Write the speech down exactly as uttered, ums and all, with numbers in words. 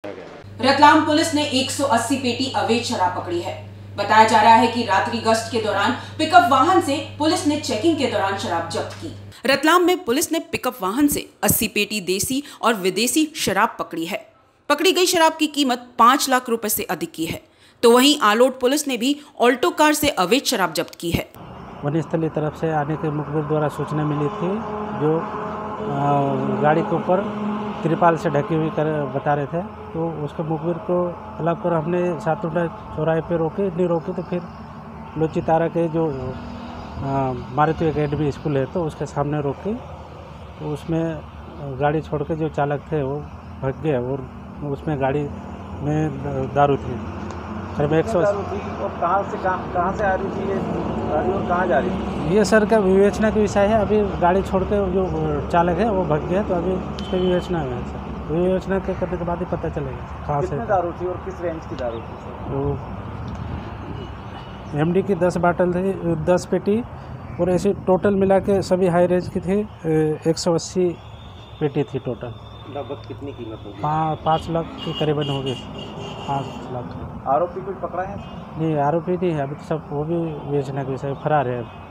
Ratlam police ने एक सौ अस्सी पेटी अवैध शराब पकड़ी है। बताया जा रहा है कि रात्रि गश्त के दौरान पिकअप वाहन से पुलिस ने चेकिंग के दौरान शराब जब्त की। रतलाम में पुलिस ने पिकअप वाहन से अस्सी पेटी देसी और विदेशी शराब पकड़ी है। पकड़ी गई शराब की कीमत पाँच लाख रुपए से अधिक की है। तो वहीं आलोट पुलिस ने भी ऑल्टो कार से अवैध शराब जब्त की है। वनस्थली तरफ से आने के मुखबिर द्वारा सूचना मिली थी, जो गाड़ी के ऊपर त्रिपाल से ढकी हुई कर बता रहे थे। तो उसके मुखबिर को तलब कर हमने सातुंडा चौराहे पे रोके, नहीं रोके तो फिर लोची तारा के जो मारुति एकेडमी स्कूल है तो उसके सामने रोके। तो उसमें गाड़ी छोड़ के जो चालक थे वो भाग गए और उसमें गाड़ी में दारू थी। सर मैं एक सौ और कहाँ से कहाँ कहाँ से आ रही थी ये गाड़ी और कहाँ जा रही थी? ये सर का विवेचना का विषय है। अभी गाड़ी छोड़ के जो चालक है वो भाग गया, तो अभी उसकी विवेचना है सर। विवेचना के करने के बाद ही पता चलेगा कहाँ से दारू थी और किस रेंज की दारू थी सर? तो एमडी की दस बाटल थी, दस पेटी, और ऐसी टोटल मिला के सभी हाई रेंज की थी एक सौ अस्सी पेटी थी टोटल। लगभग कितनी कीमत होगी? पाँच लाख के करीबन होगी। पाँच लाख। आरोपी कोई पकड़ा है? नहीं, आरोपी नहीं है अभी तो, सब वो भी बेचने के विषय फरार है।